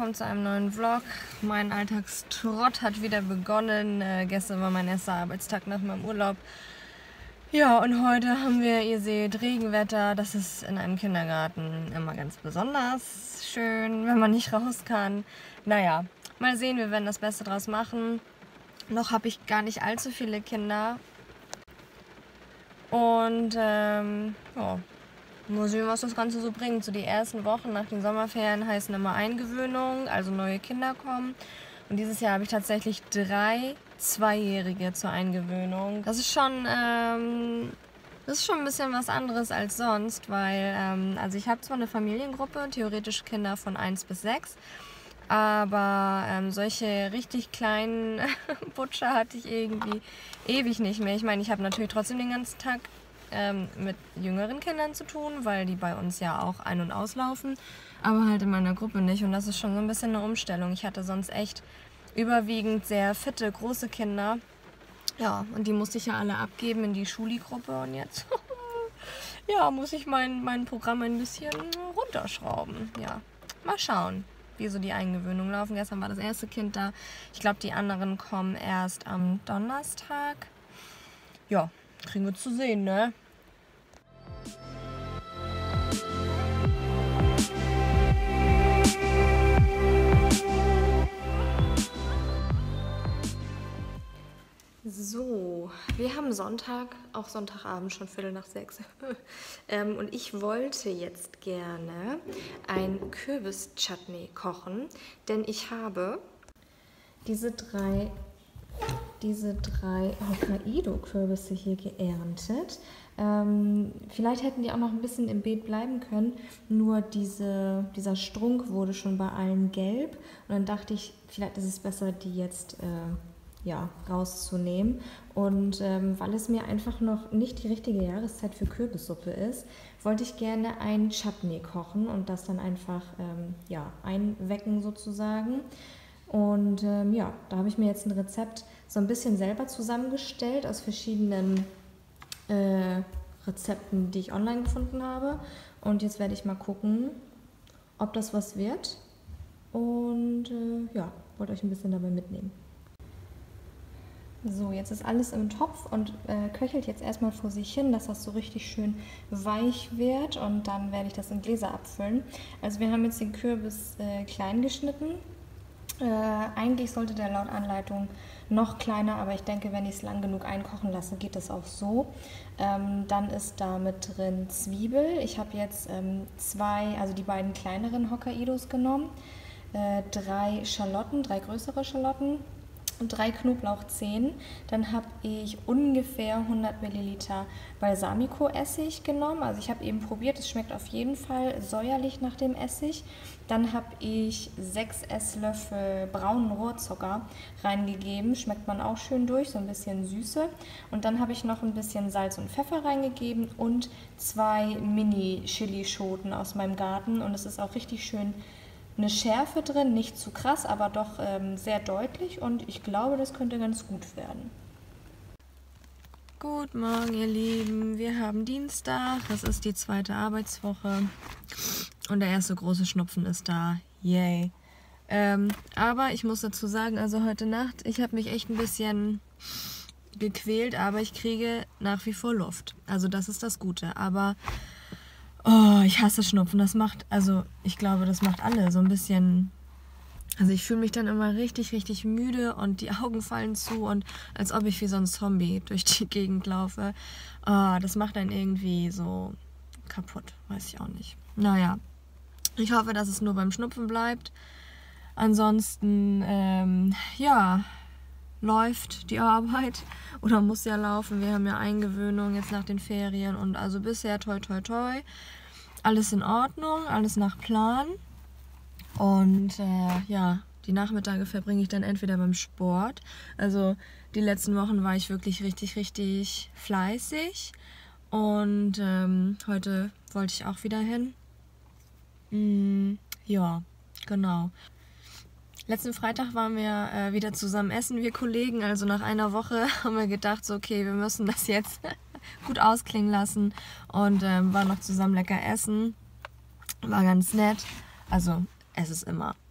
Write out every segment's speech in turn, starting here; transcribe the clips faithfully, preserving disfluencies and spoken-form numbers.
willkommen zu einem neuen Vlog. Mein Alltagstrott hat wieder begonnen. Äh, gestern war mein erster Arbeitstag nach meinem Urlaub. Ja, und heute haben wir, ihr seht, Regenwetter. Das ist in einem Kindergarten immer ganz besonders schön, wenn man nicht raus kann. Naja, mal sehen, wir werden das Beste draus machen. Noch habe ich gar nicht allzu viele Kinder. Und ähm, ja, mal sehen, was das Ganze so bringt. So die ersten Wochen nach den Sommerferien heißen immer Eingewöhnung, also neue Kinder kommen. Und dieses Jahr habe ich tatsächlich drei Zweijährige zur Eingewöhnung. Das ist schon, ähm, das ist schon ein bisschen was anderes als sonst, weil, ähm, also ich habe zwar eine Familiengruppe, theoretisch Kinder von eins bis sechs, aber ähm, solche richtig kleinen Butcher hatte ich irgendwie ewig nicht mehr. Ich meine, ich habe natürlich trotzdem den ganzen Tag ähm, mit jüngeren Kindern zu tun, weil die bei uns ja auch ein- und auslaufen, aber halt in meiner Gruppe nicht. Und das ist schon so ein bisschen eine Umstellung. Ich hatte sonst echt überwiegend sehr fitte, große Kinder. Ja, und die musste ich ja alle abgeben in die Schuli-Gruppe und jetzt ja, muss ich mein, mein Programm ein bisschen runterschrauben. Ja, mal schauen, wie so die Eingewöhnung laufen. Gestern war das erste Kind da. Ich glaube, die anderen kommen erst am Donnerstag. Ja, kriegen wir zu sehen, ne? So, wir haben Sonntag, auch Sonntagabend, schon Viertel nach sechs. ähm, und ich wollte jetzt gerne ein Kürbis-Chutney kochen, denn ich habe diese drei, diese drei Hokkaido-Kürbisse hier geerntet. Ähm, vielleicht hätten die auch noch ein bisschen im Beet bleiben können, nur diese, dieser Strunk wurde schon bei allen gelb. Und dann dachte ich, vielleicht ist es besser, die jetzt Äh, ja, rauszunehmen. Und ähm, weil es mir einfach noch nicht die richtige Jahreszeit für Kürbissuppe ist, wollte ich gerne ein Chutney kochen und das dann einfach ähm, ja, einwecken sozusagen. Und ähm, ja, da habe ich mir jetzt ein Rezept so ein bisschen selber zusammengestellt aus verschiedenen äh, Rezepten, die ich online gefunden habe. Und jetzt werde ich mal gucken, ob das was wird. Und äh, ja, wollte euch ein bisschen dabei mitnehmen. So, jetzt ist alles im Topf und äh, köchelt jetzt erstmal vor sich hin, dass das so richtig schön weich wird, und dann werde ich das in Gläser abfüllen. Also wir haben jetzt den Kürbis äh, klein geschnitten. Äh, eigentlich sollte der laut Anleitung noch kleiner, aber ich denke, wenn ich es lang genug einkochen lasse, geht das auch so. Ähm, dann ist da mit drin Zwiebel. Ich habe jetzt ähm, zwei, also die beiden kleineren Hokkaidos genommen, äh, drei Schalotten, drei größere Schalotten und drei Knoblauchzehen. Dann habe ich ungefähr hundert Milliliter Balsamico-Essig genommen. Also ich habe eben probiert, es schmeckt auf jeden Fall säuerlich nach dem Essig. Dann habe ich sechs Esslöffel braunen Rohrzucker reingegeben. Schmeckt man auch schön durch, so ein bisschen Süße. Und dann habe ich noch ein bisschen Salz und Pfeffer reingegeben und zwei Mini-Chilischoten aus meinem Garten. Und es ist auch richtig schön eine Schärfe drin, nicht zu krass, aber doch ähm, sehr deutlich, und ich glaube, das könnte ganz gut werden. Guten Morgen, ihr Lieben. Wir haben Dienstag, das ist die zweite Arbeitswoche und der erste große Schnupfen ist da. Yay. Ähm, aber ich muss dazu sagen, also heute Nacht, ich habe mich echt ein bisschen gequält, aber ich kriege nach wie vor Luft. Also das ist das Gute, aber oh, ich hasse Schnupfen. Das macht, also ich glaube, das macht alle so ein bisschen. Also ich fühle mich dann immer richtig, richtig müde und die Augen fallen zu und als ob ich wie so ein Zombie durch die Gegend laufe. Oh, das macht einen irgendwie so kaputt, weiß ich auch nicht. Naja, ich hoffe, dass es nur beim Schnupfen bleibt. Ansonsten, ähm, ja, läuft die Arbeit oder muss ja laufen. Wir haben ja Eingewöhnung jetzt nach den Ferien und also bisher toi toi toi. Alles in Ordnung, alles nach Plan. Und äh, ja, die Nachmittage verbringe ich dann entweder beim Sport. Also die letzten Wochen war ich wirklich richtig, richtig fleißig. Und ähm, heute wollte ich auch wieder hin. Mm, ja, genau. Letzten Freitag waren wir äh, wieder zusammen essen, wir Kollegen. Also nach einer Woche haben wir gedacht, so okay, wir müssen das jetzt gut ausklingen lassen. Und ähm, waren noch zusammen lecker essen. War ganz nett. Also es ist immer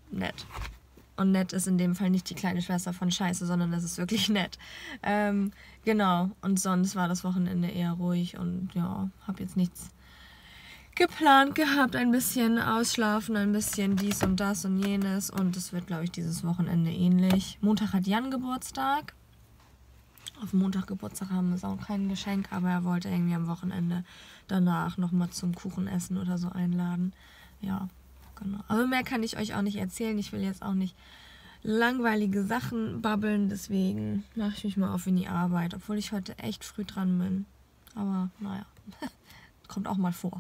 nett. Und nett ist in dem Fall nicht die kleine Schwester von Scheiße, sondern das ist wirklich nett. Ähm, genau. Und sonst war das Wochenende eher ruhig und ja, habe jetzt nichts geplant gehabt. Ein bisschen ausschlafen, ein bisschen dies und das und jenes. Und es wird, glaube ich, dieses Wochenende ähnlich. Montag hat Jan Geburtstag. Auf Montag Geburtstag haben wir auch kein Geschenk, aber er wollte irgendwie am Wochenende danach nochmal zum Kuchenessen oder so einladen. Ja. Genau. Aber mehr kann ich euch auch nicht erzählen. Ich will jetzt auch nicht langweilige Sachen babbeln. Deswegen mache ich mich mal auf in die Arbeit. Obwohl ich heute echt früh dran bin. Aber naja, kommt auch mal vor.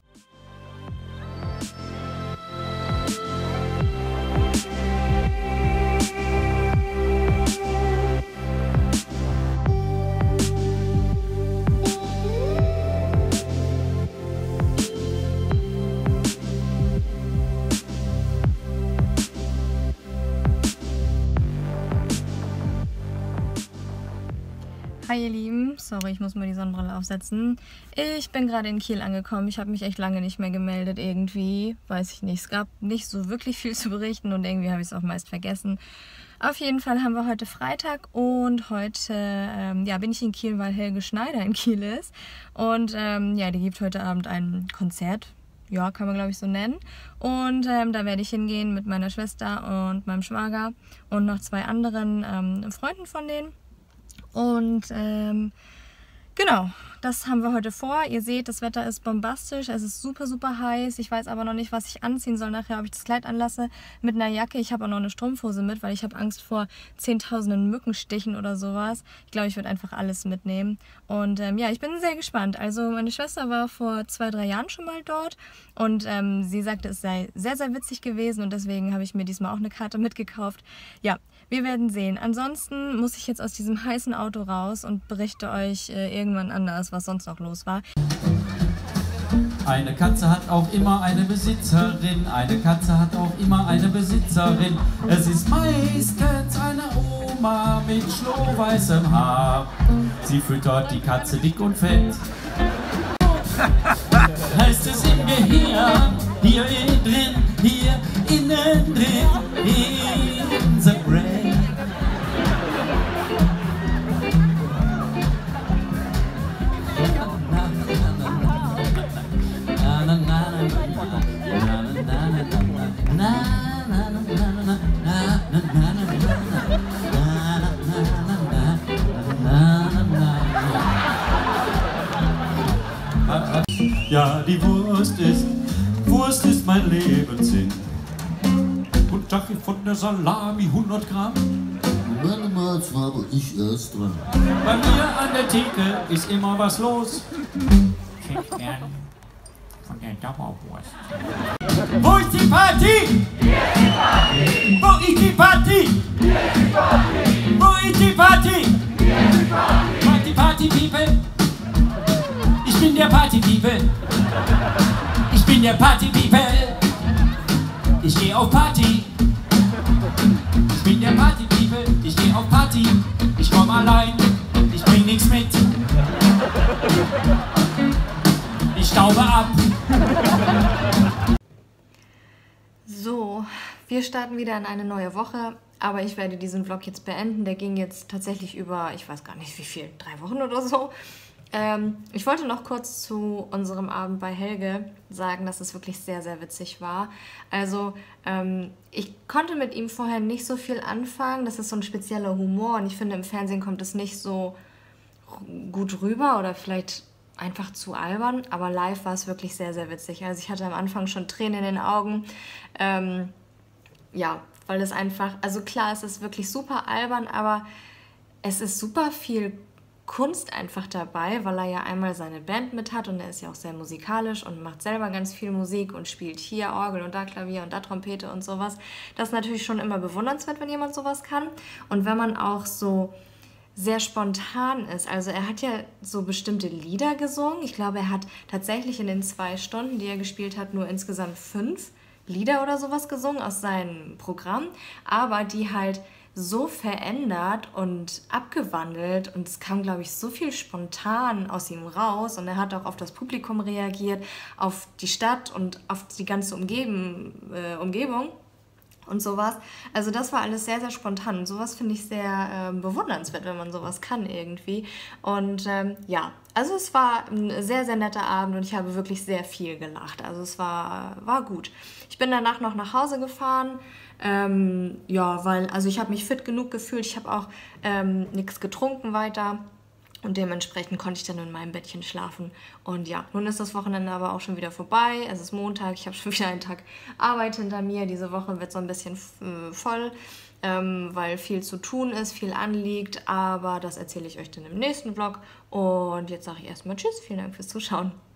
Hi ihr Lieben, sorry, ich muss mal die Sonnenbrille aufsetzen. Ich bin gerade in Kiel angekommen. Ich habe mich echt lange nicht mehr gemeldet irgendwie. Weiß ich nicht, es gab nicht so wirklich viel zu berichten und irgendwie habe ich es auch meist vergessen. Auf jeden Fall haben wir heute Freitag und heute ähm, ja, bin ich in Kiel, weil Helge Schneider in Kiel ist. Und ähm, ja, die gibt heute Abend ein Konzert. Ja, kann man glaube ich so nennen. Und ähm, da werde ich hingehen mit meiner Schwester und meinem Schwager und noch zwei anderen ähm, Freunden von denen. Und ähm, genau, das haben wir heute vor. Ihr seht, das Wetter ist bombastisch, es ist super, super heiß. Ich weiß aber noch nicht, was ich anziehen soll nachher, ob ich das Kleid anlasse mit einer Jacke. Ich habe auch noch eine Strumpfhose mit, weil ich habe Angst vor zehntausenden Mückenstichen oder sowas. Ich glaube, ich würde einfach alles mitnehmen. Und ähm, ja, ich bin sehr gespannt. Also meine Schwester war vor zwei, drei Jahren schon mal dort und ähm, sie sagte, es sei sehr, sehr witzig gewesen und deswegen habe ich mir diesmal auch eine Karte mitgekauft. Ja, wir werden sehen. Ansonsten muss ich jetzt aus diesem heißen Auto raus und berichte euch äh, irgendwann anders, was sonst noch los war. Eine Katze hat auch immer eine Besitzerin. Eine Katze hat auch immer eine Besitzerin. Es ist meistens eine Oma mit schlohweißem Haar. Sie füttert die Katze dick und fett. Heißt es im Gehirn, hier innen drin, hier innen drin, in the brain. Ja, die Wurst ist, Wurst ist mein Lebenssinn. Und Jackie von der Salami hundert Gramm. Meine Mahlzeit habe ich erst dran. Bei mir an der Theke ist immer was los. Ich hätte gern von der Dauerwurst. Wo ist die Party? Wo ist die Party? Wo ist die Party? Party, Party, People. Ich bin der Party People. Ich bin der Party People. Ich gehe auf Party. Ich bin der Party People. Ich gehe auf Party. Ich komm allein. Ich bring nichts mit. Ich staube ab. So, wir starten wieder in eine neue Woche. Aber ich werde diesen Vlog jetzt beenden. Der ging jetzt tatsächlich über, ich weiß gar nicht wie viel, drei Wochen oder so. Ähm, ich wollte noch kurz zu unserem Abend bei Helge sagen, dass es wirklich sehr, sehr witzig war. Also ähm, ich konnte mit ihm vorher nicht so viel anfangen. Das ist so ein spezieller Humor und ich finde, im Fernsehen kommt es nicht so gut rüber oder vielleicht einfach zu albern. Aber live war es wirklich sehr, sehr witzig. Also ich hatte am Anfang schon Tränen in den Augen. Ähm, ja, weil es einfach, also klar, es ist wirklich super albern, aber es ist super viel Kunst einfach dabei, weil er ja einmal seine Band mit hat und er ist ja auch sehr musikalisch und macht selber ganz viel Musik und spielt hier Orgel und da Klavier und da Trompete und sowas. Das ist natürlich schon immer bewundernswert, wenn jemand sowas kann. Und wenn man auch so sehr spontan ist, also er hat ja so bestimmte Lieder gesungen. Ich glaube, er hat tatsächlich in den zwei Stunden, die er gespielt hat, nur insgesamt fünf Lieder oder sowas gesungen aus seinem Programm, aber die halt so verändert und abgewandelt und es kam, glaube ich, so viel spontan aus ihm raus und er hat auch auf das Publikum reagiert, auf die Stadt und auf die ganze Umgeben, äh, Umgebung. und sowas. Also das war alles sehr, sehr spontan. Und sowas finde ich sehr äh, bewundernswert, wenn man sowas kann irgendwie. Und ähm, ja, also es war ein sehr, sehr netter Abend und ich habe wirklich sehr viel gelacht. Also es war, war gut. Ich bin danach noch nach Hause gefahren. Ähm, ja, weil, also ich habe mich fit genug gefühlt. Ich habe auch ähm, nichts getrunken weiter. Und dementsprechend konnte ich dann in meinem Bettchen schlafen. Und ja, nun ist das Wochenende aber auch schon wieder vorbei. Es ist Montag, ich habe schon wieder einen Tag Arbeit hinter mir. Diese Woche wird so ein bisschen äh, voll, ähm, weil viel zu tun ist, viel anliegt. Aber das erzähle ich euch dann im nächsten Vlog. Und jetzt sage ich erstmal Tschüss, vielen Dank fürs Zuschauen.